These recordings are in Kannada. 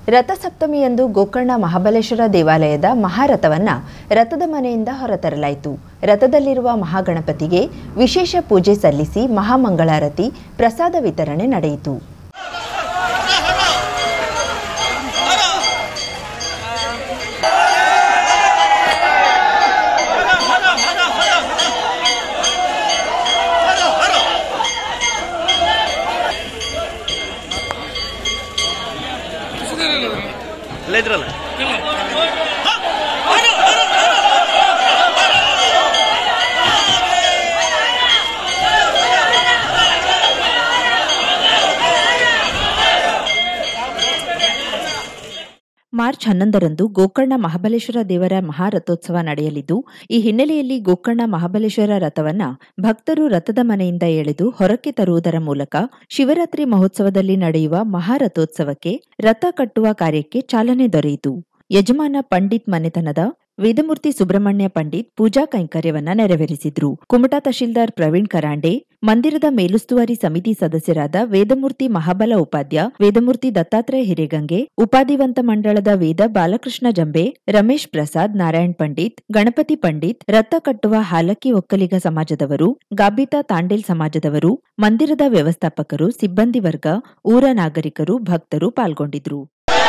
ರಥಸಪ್ತಮಿಯಂದು ಗೋಕರ್ಣ ಮಹಾಬಲೇಶ್ವರ ದೇವಾಲಯದ ಮಹಾರಥವನ್ನು ರಥದ ಮನೆಯಿಂದ ಹೊರತರಲಾಯಿತು. ರಥದಲ್ಲಿರುವ ಮಹಾಗಣಪತಿಗೆ ವಿಶೇಷ ಪೂಜೆ ಸಲ್ಲಿಸಿ ಮಹಾಮಂಗಳಾರತಿ, ಪ್ರಸಾದ ವಿತರಣೆ ನಡೆಯಿತು. ಮಾರ್ಚ್ 11ರಂದು ಗೋಕರ್ಣ ಮಹಾಬಲೇಶ್ವರ ದೇವರ ಮಹಾರಥೋತ್ಸವ ನಡೆಯಲಿದ್ದು, ಈ ಹಿನ್ನೆಲೆಯಲ್ಲಿ ಗೋಕರ್ಣ ಮಹಾಬಲೇಶ್ವರ ರಥವನ್ನ ಭಕ್ತರು ರಥದ ಮನೆಯಿಂದ ಎಳೆದು ಹೊರಕ್ಕೆ ತರುವುದರ ಮೂಲಕ ಶಿವರಾತ್ರಿ ಮಹೋತ್ಸವದಲ್ಲಿ ನಡೆಯುವ ಮಹಾರಥೋತ್ಸವಕ್ಕೆ ರಥ ಕಟ್ಟುವ ಕಾರ್ಯಕ್ಕೆ ಚಾಲನೆ ದೊರೆಯಿತು. ಯಜಮಾನ ಪಂಡಿತ್ ಮನೆತನದ ವೇದಮೂರ್ತಿ ಸುಬ್ರಹ್ಮಣ್ಯ ಪಂಡಿತ್ ಪೂಜಾ ಕೈಂಕರ್ಯವನ್ನ ನೆರವೇರಿಸಿದ್ರು. ಕುಮಟಾ ತಹಶೀಲ್ದಾರ್ ಪ್ರವೀಣ್ ಕರಾಂಡೆ, ಮಂದಿರದ ಮೇಲುಸ್ತುವಾರಿ ಸಮಿತಿ ಸದಸ್ಯರಾದ ವೇದಮೂರ್ತಿ ಮಹಾಬಲ ಉಪಾಧ್ಯ, ವೇದಮೂರ್ತಿ ದತ್ತಾತ್ರೇಯ ಹಿರೇಗಂಗೆ, ಉಪಾಧಿವಂತ ಮಂಡಳದ ವೇದ ಬಾಲಕೃಷ್ಣ ಜಂಬೆ, ರಮೇಶ್ ಪ್ರಸಾದ್, ನಾರಾಯಣ್ ಪಂಡಿತ್, ಗಣಪತಿ ಪಂಡಿತ್, ರಥ ಕಟ್ಟುವ ಹಾಲಕ್ಕಿ ಒಕ್ಕಲಿಗ ಸಮಾಜದವರು, ಗಾಬಿತಾ ತಾಂಡೇಲ್ ಸಮಾಜದವರು, ಮಂದಿರದ ವ್ಯವಸ್ಥಾಪಕರು, ಸಿಬ್ಬಂದಿ ವರ್ಗ, ಊರ ನಾಗರಿಕರು, ಭಕ್ತರು ಪಾಲ್ಗೊಂಡಿದ್ರು.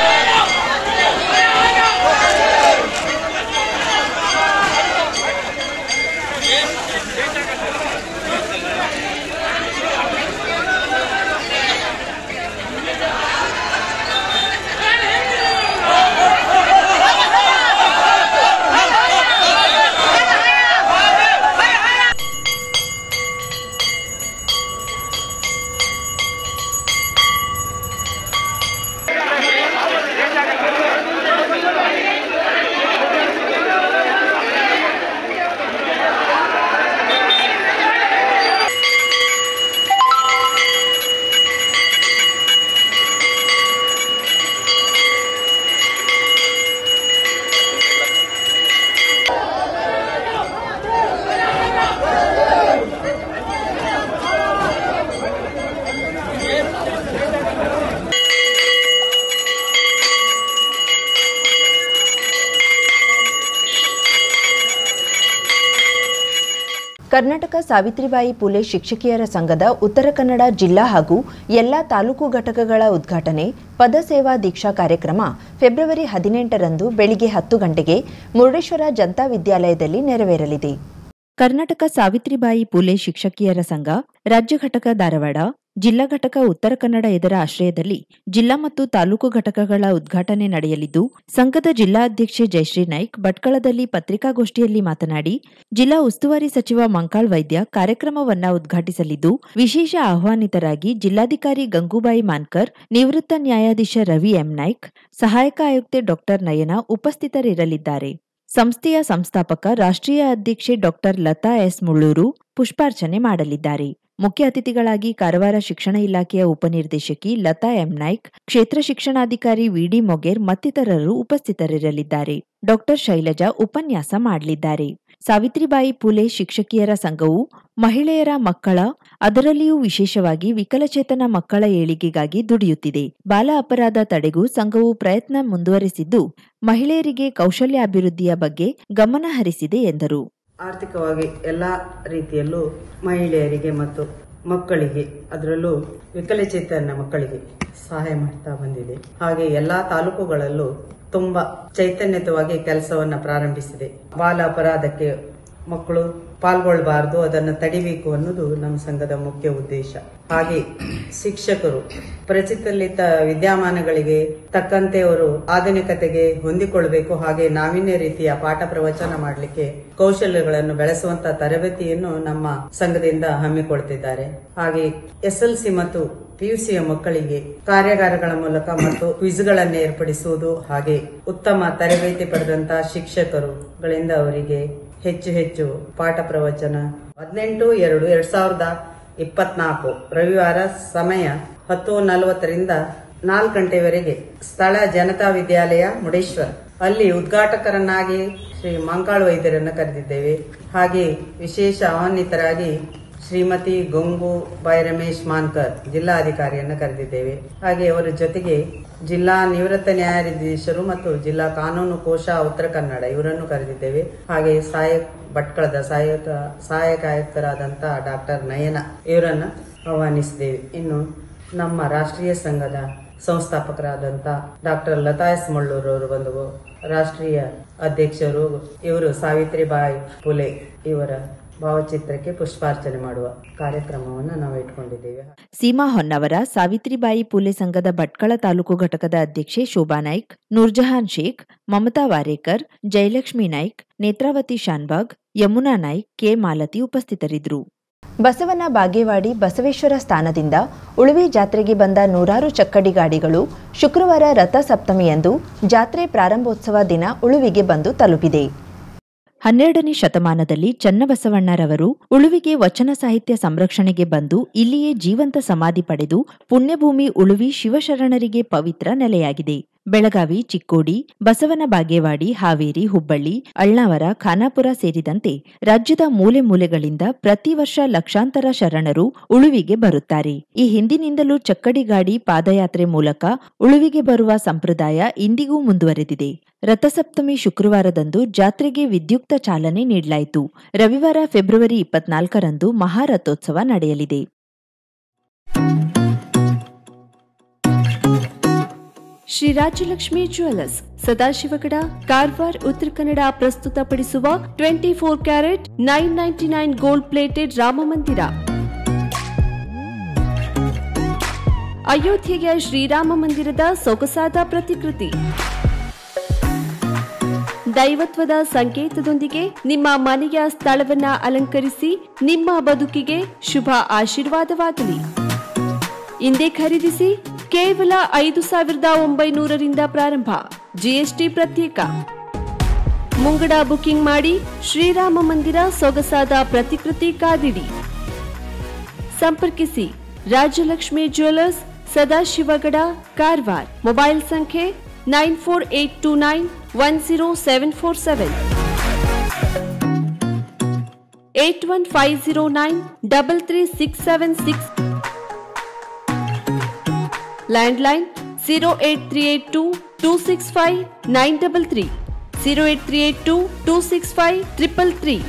ಕರ್ನಾಟಕ ಸಾವಿತ್ರಿಬಾಯಿ ಪುಲೆ ಶಿಕ್ಷಕಿಯರ ಸಂಘದ ಉತ್ತರ ಕನ್ನಡ ಜಿಲ್ಲಾ ಹಾಗೂ ಎಲ್ಲಾ ತಾಲೂಕು ಘಟಕಗಳ ಉದ್ಘಾಟನೆ ಪದಸೇವಾ ದೀಕ್ಷಾ ಕಾರ್ಯಕ್ರಮ ಫೆಬ್ರವರಿ 18ರಂದು ಬೆಳಿಗ್ಗೆ 10 ಗಂಟೆಗೆ ಮುರುಡೇಶ್ವರ ಜನತಾ ವಿದ್ಯಾಲಯದಲ್ಲಿ ನೆರವೇರಲಿದೆ. ಕರ್ನಾಟಕ ಸಾವಿತ್ರಿಬಾಯಿ ಪುಲೆ ಶಿಕ್ಷಕಿಯರ ಸಂಘ ರಾಜ್ಯ ಘಟಕ ಧಾರವಾಡ, ಜಿಲ್ಲಾ ಘಟಕ ಉತ್ತರ ಕನ್ನಡ ಇದರ ಆಶ್ರಯದಲ್ಲಿ ಜಿಲ್ಲಾ ಮತ್ತು ತಾಲೂಕು ಘಟಕಗಳ ಉದ್ಘಾಟನೆ ನಡೆಯಲಿದ್ದು, ಸಂಘದ ಜಿಲ್ಲಾ ಅಧ್ಯಕ್ಷೆ ಜಯಶ್ರೀ ನಾಯ್ಕ್ ಭಟ್ಕಳದಲ್ಲಿ ಪತ್ರಿಕಾಗೋಷ್ಠಿಯಲ್ಲಿ ಮಾತನಾಡಿ, ಜಿಲ್ಲಾ ಉಸ್ತುವಾರಿ ಸಚಿವ ಮಂಕಾಳ್ ವೈದ್ಯ ಕಾರ್ಯಕ್ರಮವನ್ನ ಉದ್ಘಾಟಿಸಲಿದ್ದು, ವಿಶೇಷ ಆಹ್ವಾನಿತರಾಗಿ ಜಿಲ್ಲಾಧಿಕಾರಿ ಗಂಗೂಬಾಯಿ ಮಾನ್ಕರ್, ನಿವೃತ್ತ ನ್ಯಾಯಾಧೀಶ ರವಿ ಎಂ ನಾಯ್ಕ್, ಸಹಾಯಕ ಆಯುಕ್ತೆ ಡಾ ನಯನ ಉಪಸ್ಥಿತರಿರಲಿದ್ದಾರೆ. ಸಂಸ್ಥೆಯ ಸಂಸ್ಥಾಪಕ ರಾಷ್ಟ್ರೀಯ ಅಧ್ಯಕ್ಷೆ ಡಾ ಲತಾ ಎಸ್ ಮುಳ್ಳೂರು ಪುಷ್ಪಾರ್ಚನೆ ಮಾಡಲಿದ್ದಾರೆ. ಮುಖ್ಯ ಅತಿಥಿಗಳಾಗಿ ಕಾರವಾರ ಶಿಕ್ಷಣ ಇಲಾಖೆಯ ಉಪನಿರ್ದೇಶಕಿ ಲತಾ ಎಂ ನಾಯ್ಕ್, ಕ್ಷೇತ್ರ ಶಿಕ್ಷಣಾಧಿಕಾರಿ ವಿಡಿ ಮೊಗೇರ್ ಮತ್ತಿತರರು ಉಪಸ್ಥಿತರಿರಲಿದ್ದಾರೆ. ಡಾ ಶೈಲಜಾ ಉಪನ್ಯಾಸ ಮಾಡಲಿದ್ದಾರೆ. ಸಾವಿತ್ರಿಬಾಯಿ ಪುಲೆ ಶಿಕ್ಷಕಿಯರ ಸಂಘವು ಮಹಿಳೆಯರ ಮಕ್ಕಳ, ಅದರಲ್ಲಿಯೂ ವಿಶೇಷವಾಗಿ ವಿಕಲಚೇತನ ಮಕ್ಕಳ ಏಳಿಗೆಗಾಗಿ ದುಡಿಯುತ್ತಿದೆ. ಬಾಲ ಅಪರಾಧ ತಡೆಗೂ ಸಂಘವು ಪ್ರಯತ್ನ ಮುಂದುವರೆಸಿದ್ದು, ಮಹಿಳೆಯರಿಗೆ ಕೌಶಲ್ಯಾಭಿವೃದ್ಧಿಯ ಬಗ್ಗೆ ಗಮನ ಹರಿಸಿದೆ ಎಂದರು. ಆರ್ಥಿಕವಾಗಿ ಎಲ್ಲಾ ರೀತಿಯಲ್ಲೂ ಮಹಿಳೆಯರಿಗೆ ಮತ್ತು ಮಕ್ಕಳಿಗೆ, ಅದರಲ್ಲೂ ವಿಕಲಚೇತನ ಮಕ್ಕಳಿಗೆ ಸಹಾಯ ಮಾಡ್ತಾ ಬಂದಿದೆ. ಹಾಗೆ ಎಲ್ಲಾ ತಾಲೂಕುಗಳಲ್ಲೂ ತುಂಬಾ ಚೈತನ್ಯಯುತವಾಗಿ ಕೆಲಸವನ್ನ ಪ್ರಾರಂಭಿಸಿದೆ. ಬಾಲ ಅಪರಾಧಕ್ಕೆ ಮಕ್ಕಳು ಪಾಲ್ಗೊಳ್ಳಬಾರದು, ಅದನ್ನು ತಡಿಬೇಕು ಅನ್ನೋದು ನಮ್ಮ ಸಂಘದ ಮುಖ್ಯ ಉದ್ದೇಶ. ಹಾಗೆ ಶಿಕ್ಷಕರು ಪ್ರಚಲಿತ ವಿದ್ಯಮಾನಗಳಿಗೆ ತಕ್ಕಂತೆ ಅವರು ಆಧುನಿಕತೆಗೆ ಹೊಂದಿಕೊಳ್ಳಬೇಕು. ಹಾಗೆ ನಾವೀನ್ಯ ರೀತಿಯ ಪಾಠ ಪ್ರವಚನ ಮಾಡಲಿಕ್ಕೆ ಕೌಶಲ್ಯಗಳನ್ನು ಬೆಳೆಸುವಂತಹ ತರಬೇತಿಯನ್ನು ನಮ್ಮ ಸಂಘದಿಂದ ಹಮ್ಮಿಕೊಳ್ತಿದ್ದಾರೆ. ಹಾಗೆ SLC ಮತ್ತು PUCಯ ಮಕ್ಕಳಿಗೆ ಕಾರ್ಯಾಗಾರಗಳ ಮೂಲಕ ಮತ್ತು ಕ್ವಿಜ್ಗಳನ್ನು ಏರ್ಪಡಿಸುವುದು, ಹಾಗೆ ಉತ್ತಮ ತರಬೇತಿ ಪಡೆದಂತಹ ಶಿಕ್ಷಕರುಗಳಿಂದ ಅವರಿಗೆ ಹೆಚ್ಚು ಹೆಚ್ಚು ಪಾಠ ಪ್ರವಚನ 18/2/2024 ರವಿವಾರ ಸಮಯ 10:40ರಿಂದ 4 ಗಂಟೆವರೆಗೆ ಸ್ಥಳ ಜನತಾ ವಿದ್ಯಾಲಯ ಮುರುಡೇಶ್ವರ. ಅಲ್ಲಿ ಉದ್ಘಾಟಕರನ್ನಾಗಿ ಶ್ರೀ ಮಂಕಾಳ್ ವೈದ್ಯರನ್ನು ಕರೆದಿದ್ದೇವೆ. ಹಾಗೆ ವಿಶೇಷ ಆಹ್ವಾನಿತರಾಗಿ ಶ್ರೀಮತಿ ಗಂಗು ಬಾಯ್ ರಮೇಶ್ ಮಾನ್ಕರ್ ಜಿಲ್ಲಾಧಿಕಾರಿಯನ್ನು ಕರೆದಿದ್ದೇವೆ. ಹಾಗೆ ಅವರ ಜೊತೆಗೆ ಜಿಲ್ಲಾ ನಿವೃತ್ತ ನ್ಯಾಯಾಧೀಶರು ಮತ್ತು ಜಿಲ್ಲಾ ಕಾನೂನು ಕೋಶ ಉತ್ತರ ಕನ್ನಡ ಇವರನ್ನು ಕರೆದಿದ್ದೇವೆ. ಹಾಗೆ ಭಟ್ಕಳದ ಸಹಾಯಕ ಆಯುಕ್ತರಾದಂತಹ ಡಾಕ್ಟರ್ ನಯನ ಇವರನ್ನು ಆಹ್ವಾನಿಸಿದ್ದೇವೆ. ಇನ್ನು ನಮ್ಮ ರಾಷ್ಟ್ರೀಯ ಸಂಘದ ಸಂಸ್ಥಾಪಕರಾದಂತ ಡಾಕ್ಟರ್ ಲತಾ ಎಸ್ ಮಳ್ಳೂರ್ ಅವರು ಬಂದು ರಾಷ್ಟ್ರೀಯ ಅಧ್ಯಕ್ಷರು. ಇವರು ಸಾವಿತ್ರಿಬಾಯಿ ಫುಲೆ ಇವರ ಭಾವಚಿತ್ರಕ್ಕೆ ಪುಷ್ಪಾರ್ಚನೆ ಮಾಡುವ ಕಾರ್ಯಕ್ರಮವನ್ನು ನಾವು ಇಟ್ಕೊಂಡಿದ್ದೇವೆ. ಸೀಮಾ ಹೊನ್ನವರ ಸಾವಿತ್ರಿಬಾಯಿ ಫುಲೆ ಸಂಘದ ಭಟ್ಕಳ ತಾಲೂಕು ಘಟಕದ ಅಧ್ಯಕ್ಷೆ ಶೋಭಾ ನಾಯ್ಕ್, ನೂರ್ಜಹಾನ್ ಶೇಖ್, ಮಮತಾ ವಾರೇಕರ್, ಜಯಲಕ್ಷ್ಮಿ ನಾಯ್ಕ್, ನೇತ್ರಾವತಿ ಶಾನ್ಬಾಗ್, ಯಮುನಾ ನಾಯ್ಕ್, ಕೆ ಮಾಲತಿ ಉಪಸ್ಥಿತರಿದ್ದರು. ಬಸವನ ಬಾಗೇವಾಡಿ ಬಸವೇಶ್ವರ ಸ್ಥಾನದಿಂದ ಉಳುವಿ ಜಾತ್ರೆಗೆ ಬಂದ ನೂರಾರು ಚಕ್ಕಡಿ ಗಾಡಿಗಳು ಶುಕ್ರವಾರ ರಥಸಪ್ತಮಿಯಂದು ಜಾತ್ರೆ ಪ್ರಾರಂಭೋತ್ಸವ ದಿನ ಉಳುವಿಗೆ ಬಂದು ತಲುಪಿದೆ. 12ನೇ ಶತಮಾನದಲ್ಲಿ ಚನ್ನಬಸವಣ್ಣರವರು ಉಳುವಿಗೆ ವಚನ ಸಾಹಿತ್ಯ ಸಂರಕ್ಷಣೆಗೆ ಬಂದು ಇಲ್ಲಿಯೇ ಜೀವಂತ ಸಮಾಧಿ ಪಡೆದು ಪುಣ್ಯಭೂಮಿ ಉಳುವಿ ಶಿವಶರಣರಿಗೆ ಪವಿತ್ರ ನೆಲೆಯಾಗಿದೆ. ಬೆಳಗಾವಿ, ಚಿಕ್ಕೋಡಿ, ಬಸವನ ಬಾಗೇವಾಡಿ, ಹಾವೇರಿ, ಹುಬ್ಬಳ್ಳಿ, ಅಳ್ನಾವರ, ಖಾನಾಪುರ ಸೇರಿದಂತೆ ರಾಜ್ಯದ ಮೂಲೆ ಮೂಲೆಗಳಿಂದ ಪ್ರತಿ ವರ್ಷ ಲಕ್ಷಾಂತರ ಶರಣರು ಉಳುವಿಗೆ ಬರುತ್ತಾರೆ. ಈ ಹಿಂದಿನಿಂದಲೂ ಚಕ್ಕಡಿ ಗಾಡಿ ಪಾದಯಾತ್ರೆ ಮೂಲಕ ಉಳುವಿಗೆ ಬರುವ ಸಂಪ್ರದಾಯ ಇಂದಿಗೂ ಮುಂದುವರೆದಿದೆ. ರಥಸಪ್ತಮಿ ಶುಕ್ರವಾರದಂದು ಜಾತ್ರೆಗೆ ವಿದ್ಯುಕ್ತ ಚಾಲನೆ ನೀಡಲಾಯಿತು. ರವಿವಾರ ಫೆಬ್ರವರಿ 24ರಂದು ಮಹಾರಥೋತ್ಸವ ನಡೆಯಲಿದೆ. ಶ್ರೀ ರಾಜಲಕ್ಷ್ಮಿ ಜ್ಯುವೆಲ್ಲರ್ಸ್ ಸದಾಶಿವಗಡ, ಕಾರವಾರ, ಉತ್ತರ ಕನ್ನಡ ಪ್ರಸ್ತುತಪಡಿಸುವ 24 ಕ್ಯಾರೆಟ್ 999 ಗೋಲ್ಡ್ ಪ್ಲೇಟೆಡ್ ರಾಮ ಮಂದಿರ. ಅಯೋಧ್ಯೆಯ ಶ್ರೀರಾಮ ಮಂದಿರದ ಸೊಗಸಾದ ಪ್ರತಿಕೃತಿ. ದೈವತ್ವದ ಸಂಕೇತದೊಂದಿಗೆ ನಿಮ್ಮ ಮನೆಯ ಸ್ಥಳವನ್ನ ಅಲಂಕರಿಸಿ ನಿಮ್ಮ ಬದುಕಿಗೆ ಶುಭ ಆಶೀರ್ವಾದವಾಗಲಿ. ಇಂದೇ ಖರೀದಿಸಿ. ಕೇವಲ 5,900ರಿಂದ ಪ್ರಾರಂಭ. ಜಿಎಸ್ಟಿ ಪ್ರತ್ಯೇಕ. ಮುಂಗಡ ಬುಕಿಂಗ್ ಮಾಡಿ. ಶ್ರೀರಾಮ ಮಂದಿರ ಸೊಗಸಾದ ಪ್ರತಿಕೃತಿ ಕಾದಿಡಿ. ಸಂಪರ್ಕಿಸಿ ರಾಜಲಕ್ಷ್ಮಿ ಜ್ಯುವೆಲ್ಲರ್ಸ್, ಸದಾಶಿವಗಡ, ಕಾರವಾರ. ಮೊಬೈಲ್ ಸಂಖ್ಯೆ 9482910747 8150933676. ಲ್ಯಾಂಡ್ಲೈನ್ 08382265933 08382265333.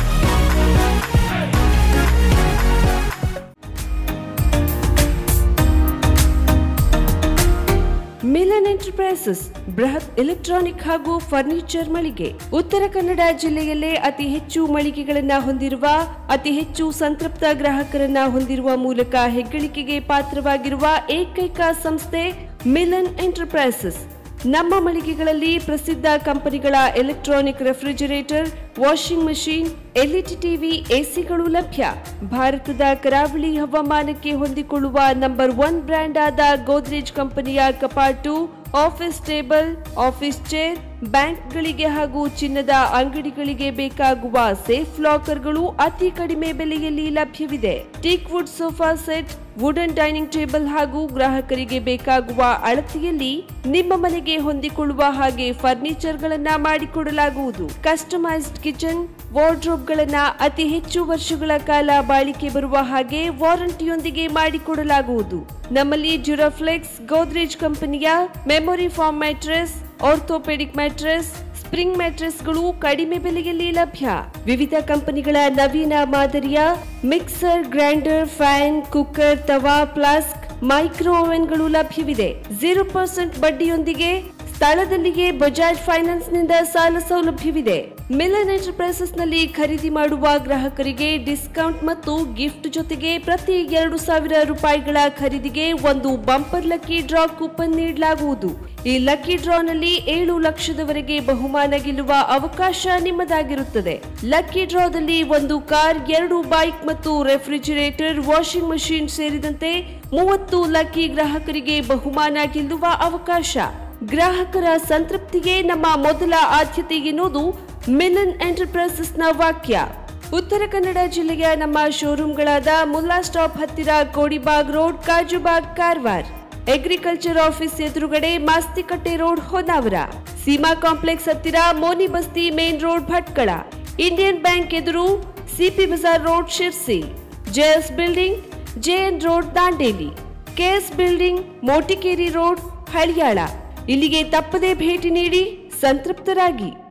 ಮಿಲನ್ ಎಂಟರ್ಪ್ರೈಸಸ್ ಬೃಹತ್ ಎಲೆಕ್ಟ್ರಾನಿಕ್ ಹಾಗೂ ಫರ್ನಿಚರ್ ಮಳಿಗೆ. ಉತ್ತರ ಕನ್ನಡ ಜಿಲ್ಲೆಯಲ್ಲೇ ಅತಿ ಹೆಚ್ಚು ಮಳಿಗೆಗಳನ್ನು ಹೊಂದಿರುವ, ಅತಿ ಹೆಚ್ಚು ಸಂತೃಪ್ತ ಗ್ರಾಹಕರನ್ನ ಹೊಂದಿರುವ ಮೂಲಕ ಹೆಗ್ಗಳಿಕೆಗೆ ಪಾತ್ರವಾಗಿರುವ ಏಕೈಕ ಸಂಸ್ಥೆ ಮಿಲನ್ ಎಂಟರ್ಪ್ರೈಸಸ್. ನಮ್ಮ ಮಳಿಗೆಗಳಲ್ಲಿ ಪ್ರಸಿದ್ಧ ಕಂಪನಿಗಳ electronic refrigerator, washing machine, LED TV, ಎಸಿಗಳು ಲಭ್ಯ. ಭಾರತದ ಕರಾವಳಿ ಹವಾಮಾನಕ್ಕೆ ಹೊಂದಿಕೊಳ್ಳುವ ನಂಬರ್ 1 ಬ್ರ್ಯಾಂಡ್ ಆದ ಗೋದ್ರೇಜ್ ಕಂಪನಿಯ ಕಪಾಟು, ಆಫೀಸ್ ಟೇಬಲ್, ಆಫೀಸ್ ಚೇರ್, ಬ್ಯಾಂಕ್ಗಳಿಗೆ ಹಾಗೂ ಚಿನ್ನದ ಅಂಗಡಿಗಳಿಗೆ ಬೇಕಾಗುವ ಸೇಫ್ ಲಾಕರ್ಗಳು ಅತಿ ಕಡಿಮೆ ಬೆಲೆಯಲ್ಲಿ ಲಭ್ಯವಿದೆ. Teak wood sofa set, wooden dining table ಹಾಗೂ ಗ್ರಾಹಕರಿಗೆ ಬೇಕಾಗುವ ಅಳತೆಯಲ್ಲಿ ನಿಮ್ಮ ಮನೆಗೆ ಹೊಂದಿಕೊಳ್ಳುವ ಹಾಗೆ ಫರ್ನಿಚರ್ ಗಳನ್ನ ಮಾಡಿಕೊಡಲಾಗುವುದು. ಕಸ್ಟಮೈಸ್ಡ್ ಕಿಚನ್, ವಾರ್ಡ್ರೋಬ್ ಗಳನ್ನ ಅತಿ ಹೆಚ್ಚು ವರ್ಷಗಳ ಕಾಲ ಬಾಳಿಕೆ ಬರುವ ಹಾಗೆ ವಾರಂಟಿಯೊಂದಿಗೆ ಮಾಡಿಕೊಡಲಾಗುವುದು. ನಮ್ಮಲ್ಲಿ ಡ್ಯೂರಾಫ್ಲೆಕ್ಸ್, ಗೋದ್ರೇಜ್ ಕಂಪನಿಯ memory foam mattress, orthopaedic mattress, spring ಮ್ಯಾಟ್ರೆಸ್ಗಳು ಕಡಿಮೆ ಬೆಲೆಯಲ್ಲಿ ಲಭ್ಯ. ವಿವಿಧ ಕಂಪನಿಗಳ ನವೀನ ಮಾದರಿಯ ಮಿಕ್ಸರ್, ಗ್ರೈಂಡರ್, ಫ್ಯಾನ್, ಕುಕ್ಕರ್, ತವಾ, ಫ್ಲಾಸ್ಕ್, ಮೈಕ್ರೋ ಓವೆನ್ಗಳು ಲಭ್ಯವಿದೆ. 0% ಬಡ್ಡಿಯೊಂದಿಗೆ ಸ್ಥಳದಲ್ಲಿಯೇ ಬಜಾಜ್ ಫೈನಾನ್ಸ್ ನಿಂದ ಸಾಲ ಸೌಲಭ್ಯವಿದೆ. ಮಿಲನ್ ಎಂಟರ್ಪ್ರೈಸಸ್ ನಲ್ಲಿ ಖರೀದಿ ಮಾಡುವ ಗ್ರಾಹಕರಿಗೆ ಡಿಸ್ಕೌಂಟ್ ಮತ್ತು ಗಿಫ್ಟ್ ಜೊತೆಗೆ ಪ್ರತಿ 2,000 ರೂಪಾಯಿಗಳ ಖರೀದಿಗೆ ಒಂದು ಬಂಪರ್ ಲಕ್ಕಿ ಡ್ರಾ ಕೂಪನ್ ನೀಡಲಾಗುವುದು. ಈ ಲಕ್ಕಿ ಡ್ರಾನಲ್ಲಿ 7 ಲಕ್ಷದವರೆಗೆ ಬಹುಮಾನ ಗೆಲ್ಲುವ ಅವಕಾಶ ನಿಮ್ಮದಾಗಿರುತ್ತದೆ. ಲಕ್ಕಿ ಡ್ರಾದಲ್ಲಿ 1 ಕಾರ್, 2 ಬೈಕ್ ಮತ್ತು ರೆಫ್ರಿಜರೇಟರ್, ವಾಷಿಂಗ್ ಮಷೀನ್ ಸೇರಿದಂತೆ 30 ಲಕ್ಕಿ ಗ್ರಾಹಕರಿಗೆ ಬಹುಮಾನ ಗೆಲ್ಲುವ ಅವಕಾಶ. ಗ್ರಾಹಕರ ಸಂತೃಪ್ತಿಗೆ ನಮ್ಮ ಮೊದಲ ಆದ್ಯತೆ ಎನ್ನುವುದು ಮಿಲನ್ ಎಂಟರ್ಪ್ರೈಸಸ್ ನ ವಾಕ್ಯ. ಉತ್ತರ ಕನ್ನಡ ಜಿಲ್ಲೆಯ ನಮ್ಮ ಶೋರೂಮ್ಗಳಾದ ಮುಲ್ಲಾ ಸ್ಟಾಪ್ ಹತ್ತಿರ Kodibag road, Kajubag, Karwar. Agriculture office ಎದುರುಗಡೆ ಮಾಸ್ತಿಕಟ್ಟೆ ರೋಡ್, ಹೊನ್ನಾವರ. ಸೀಮಾ ಕಾಂಪ್ಲೆಕ್ಸ್ ಹತ್ತಿರ Moni Basti main road, Bhatkal. Indian bank ಎದುರು CP Bazar road, Sirsi. JS building, JN road, Dandeli, KS building, Motikeri road, Haliyal. ಇಲ್ಲಿಗೆ ತಪ್ಪದೇ ಭೇಟಿ ನೀಡಿ ಸಂತೃಪ್ತರಾಗಿ.